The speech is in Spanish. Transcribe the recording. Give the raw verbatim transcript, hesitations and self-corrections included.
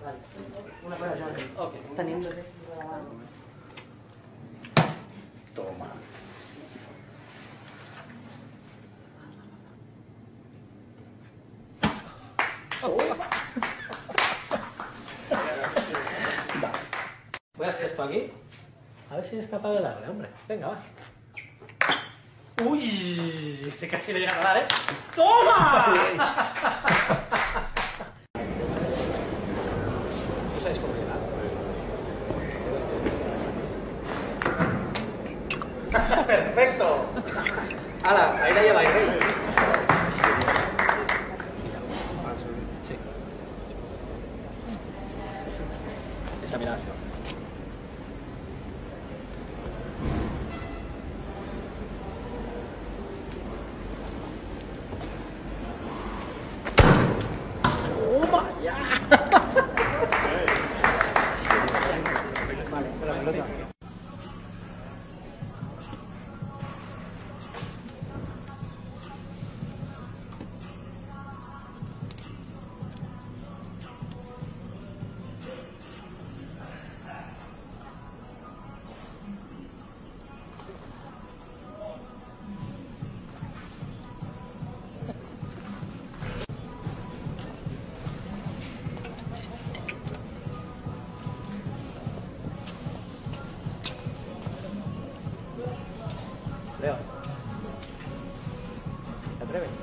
Vale. Una cosa, yo. Ok. Teniéndote. Toma. Voy a hacer esto aquí. A ver si es capaz de darle, hombre. Venga, va. Uy, que casi le llega a dar, ¿eh? ¡Toma! ¿Tú sabes cómo llegar? ¡Perfecto! ¡Hala! Ahí la lleváis, ¿eh? Sí. Esa mirada se va. ¡Toma! ¡Ya! Vale, la pelota. Leo, ¿te atreves?